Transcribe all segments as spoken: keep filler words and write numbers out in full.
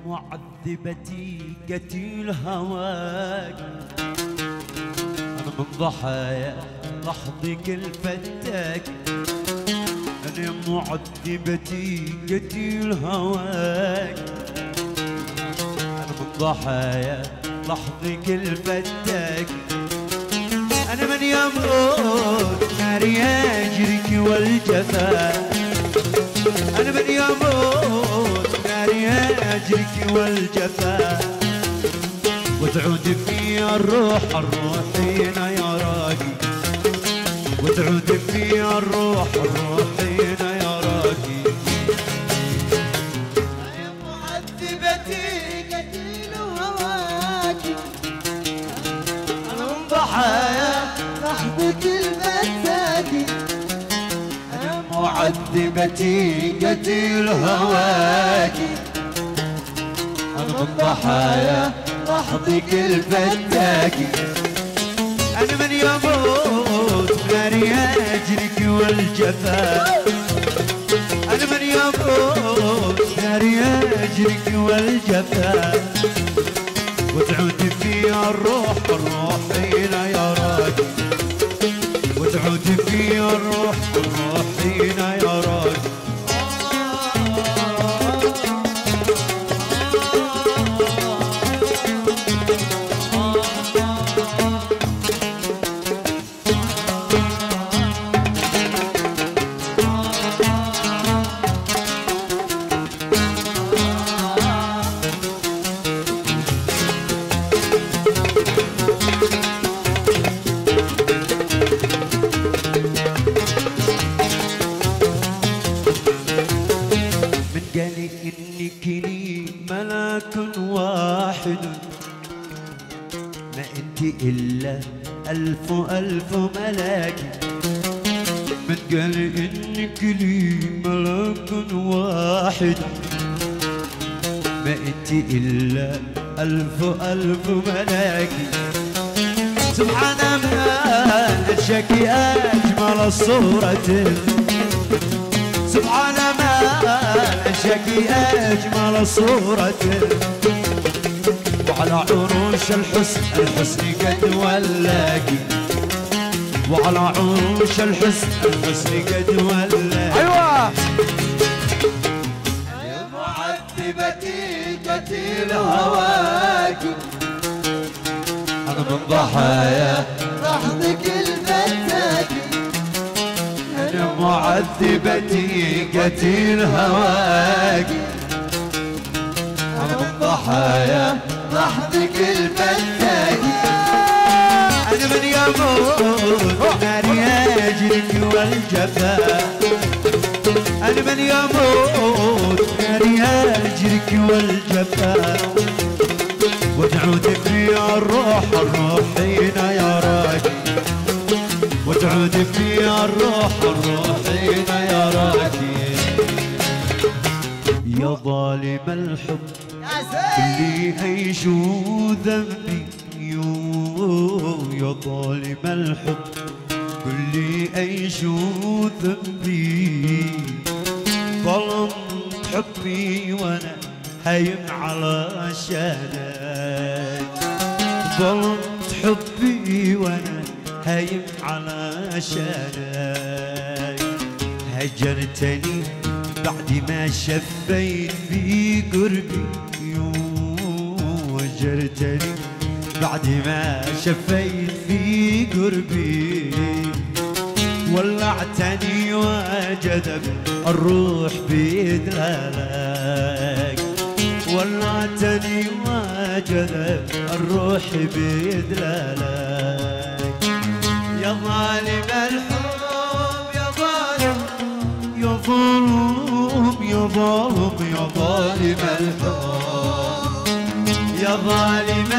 معذبتي قتيل هواك، أنا من ضحايا لحظك الفتاك. أنا معذبتي قتيل هواك، أنا من ضحايا لحظك الفتاك. أنا من يموت ناري أجرك والجفا، أنا من يموت ناري أجرك والجفا. وتعود في الروح الروحين يا راقي، وتعود في الروح الروحين يا راقي. يا معذبتي قتيل هواك، أنا من ضحايا لحظك الفتاك. أنا معذبتي قتيل هواك، أنا من ضحايا لحظك الفتاك. أنا من يموت ناري أجرك والجفا، أنا من يموت ناري أجرك والجفا. وتعود في الروح الروحين يا راقي، وتعود في الروح الروحين يا راقي. قالي إنك لي ملاك واحد، ما أنت إلا ألف ألف ملاك. من قالي إنك لي ملاك واحد، ما أنت إلا ألف ألف ملاك. سبحان من أنشاكي أجمل الصورة، سبحان من أنشاكي أجمل صورة. وعلى عروش الحسن الحسن قد ولاكي، وعلى عروش الحسن الحسن قد ولاكي. أيوة يا معذبتي قتيل هواك، أنا من ضحايا لحظك الفتاك. أنا معذبتي قتيل هواك، أنا من ضحايا لحظك الفتاك. أنا من يموت ناري أجرك والجفا، أنا من يموت ناري أجرك والجفا. وتعود في الروح الروحين يا راقي، وتعود في الروح الروحين يا راقي. يا ظالم الحب اللي عيش ذنبي، يا ظالم الحب كل عيش ذنبي. ظلمت حبي وانا هايم على شانك، ظلمت حبي وانا هايم على شانك. هجرتني بعد ما شفيت في قربي، هجرتني بعد ما شفيت في قربي. ولعتني وجذب الروح بإدلالك، ولعتني وجذب الروح بإدلالك. يا ظالم الحب يا ظالم يا ظالم يا ظالم يا ظالم الحب، يا ظالم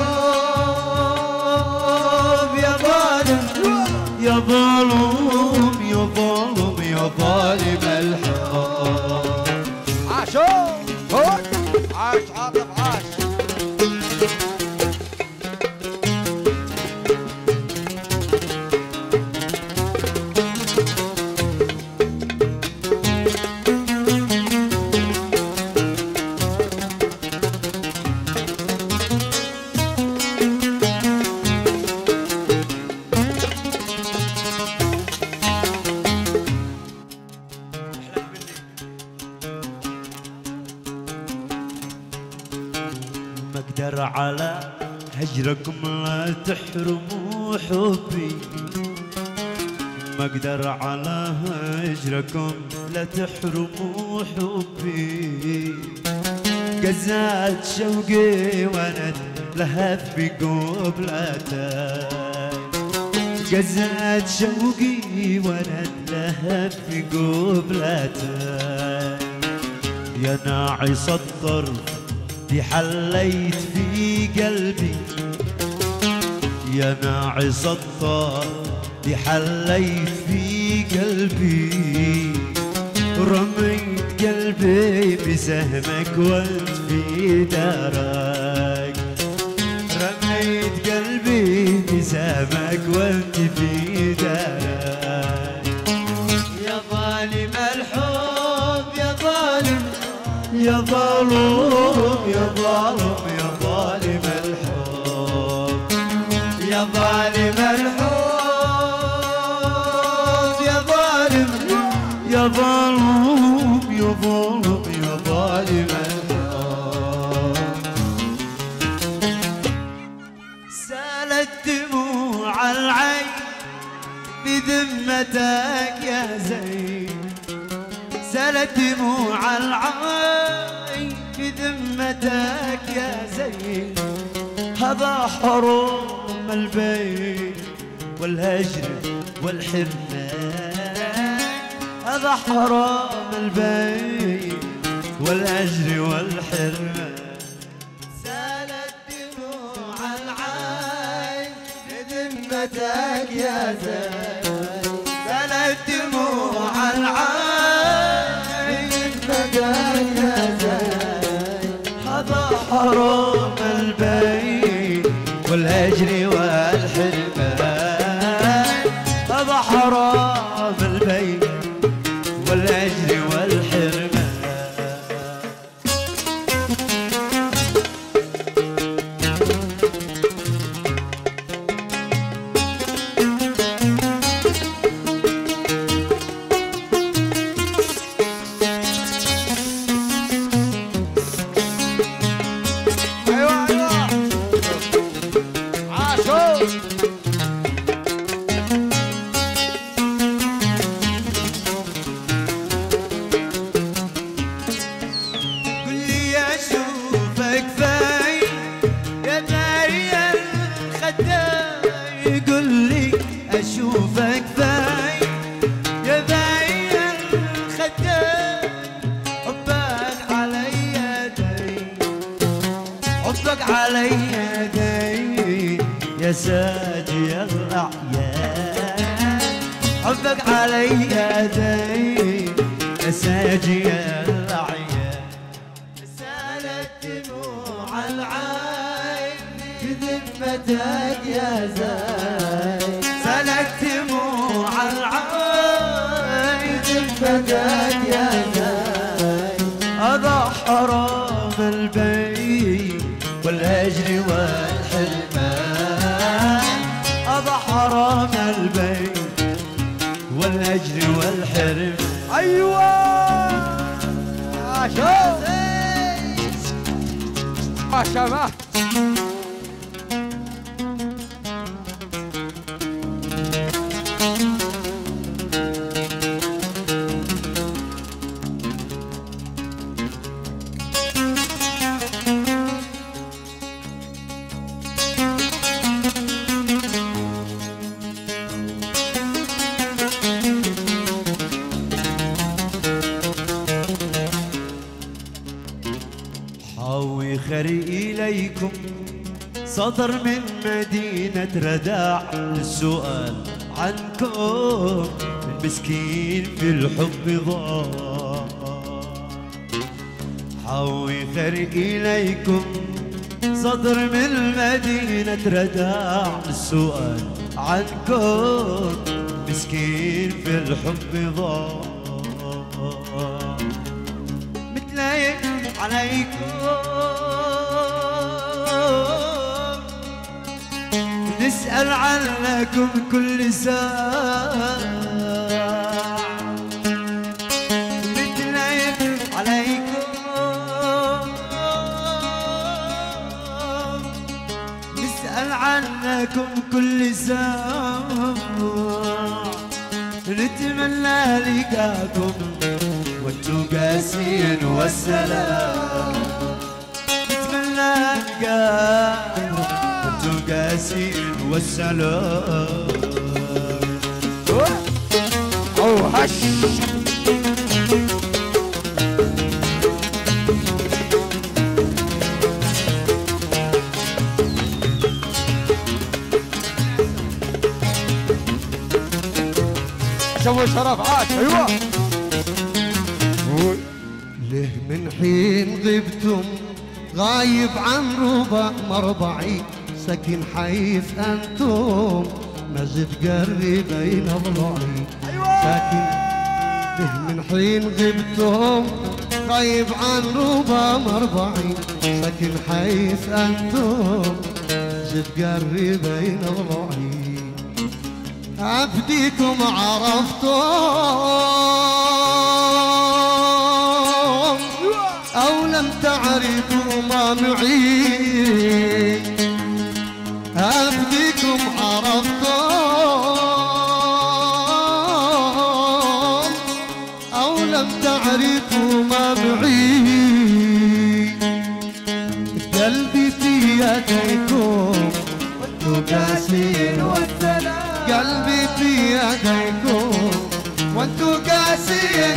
الحب يا ظالم يا ظالم يا ظالم يا ظالم الحب. عاشو عاش عاطف عاش. اقدر على هجركم لا تحرموا حبي، ما اقدر على هجركم لا تحرموا حبي. قزات شوقي وانا لهف بقبلتك، قزات شوقي وانا لهف بقبلتك. يا ناعس الطرف دي حليت في قلبي، يا ناعس الطرف دي حليت في قلبي. رميت قلبي بسهمك وانت في دارك، رميت قلبي بسهمك وانت في دارك. يا ظالم الحب يا ظالم يا ظالم يا ظالم يا ظالم الحب، يا ظالم الحب يا ظالم يا ظالم يا ظالم يا ظالم الحب. سالت دموع العين بذمتك يا زين، سالت دموع العين بذمتك يا زين. هذا حرام البين والهجر والحرمان، هذا حرام البين والهجر والحرمان. سالت دموع العين بذمتك يا زين، سالت دموع العين بذمتك يا زين. هذا حرام البين والهجر والحرمان، هذا حرام البين والهجر والحرمان. اشوفك فاي يا باين الخدام، حبك علي دين، حبك علي دين يا ساجي الأعيان، حبك علي دين يا ساجي الأعيان. سالت دموع العين بذمتك يا زين، سالت دموع العين بذمتك يا زين. هذا حرام البين والهجر والحرمان، هذا حرام البين والهجر والحرمان. ايوه عاشور ما شاء الله. حاوي خري إليكم صدر من مدينة رداع للسؤال عنكم، المسكين في الحب ضاع. حاوي خري إليكم صدر من مدينة رداع للسؤال عنكم، مسكين في الحب ضاع. متلايق عليكم نسأل عنكم كل ساعة، متلايق عليكم كل ساعة نتمنى لقاكم وانتو قاسين والسلام. نتمنى لقاكم وانتو قاسين والسلام. أو هش شوف شرف عاش. ايوه ليه من حين غبتم غايب عن ربع مربعي ساكن حيث انتم ما زلت قربي بين اضلعي. ساكن ليه من حين غبتم غايب عن ربع مربعي ساكن حيث انتم زلت قربي بين اضلعي. عبديكم عرفتم أو لم تعرفوا ما معي. عبديكم عرفتم أو لم تعرفوا ما معي. قلبي في يديكم وانتو قاسين والسلام. قلبي في يديكم وانتو قاسين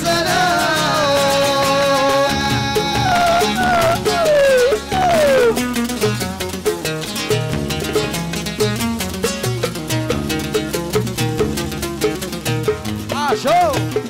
والسلام. عاشو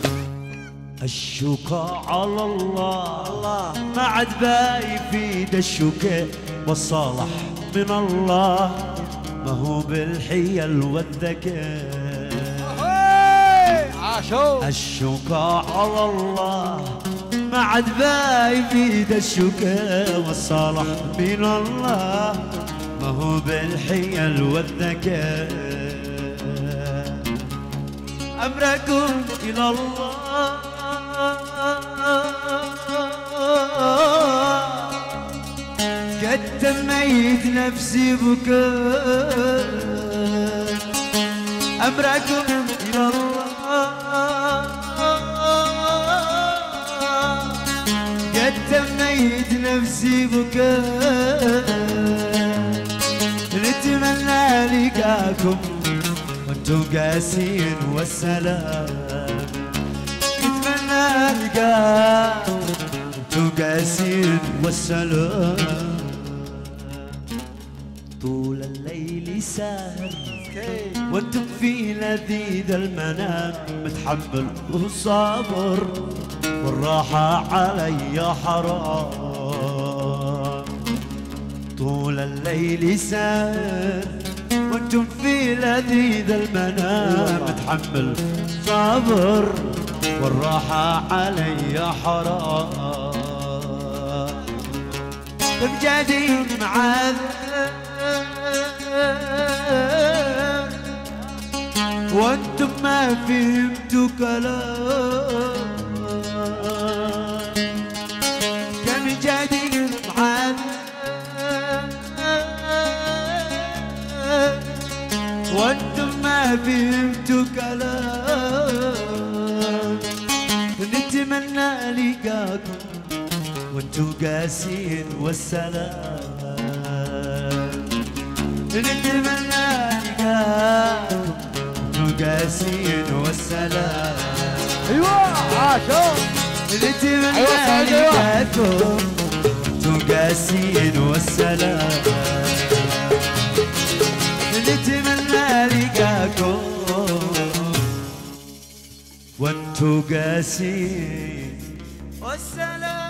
الشكا على الله ما عاد باقي في ايد الشكا والصالح من الله ما هو بالحيل والذكاء. عاشو الشكا على الله ما عاد باقي في ايد الشكا والصالح من الله ما هو بالحيل والذكاء. أمركم إلى الله قد تميت نفسي بكاء. أمركم إلى الله قد تميت نفسي بكاء. نتمنى لقاكم وانتو قاسين والسلام. نتمنى لقاكم وانتو قاسين والسلام. طول الليل ساهر وانتم في لذيذ المنام متحمل وصابر والراحة علي حرام. طول الليل ساهر وانتم في لذيذ المنام متحمل صابر والراحة علي حرام. بجدي معذب وانتم ما فهمتوا كلام. كم جدي معذب وانتم ما فهمتوا كلام. نتمنى لقاكم وانتو قاسين والسلام. نتمنى لقاكم وانتو قاسين والسلام. ايوه عاشو نتمنى لقاكم وانتو قاسين والسلام. نتمنى لقاكم وانتو قاسين والسلام.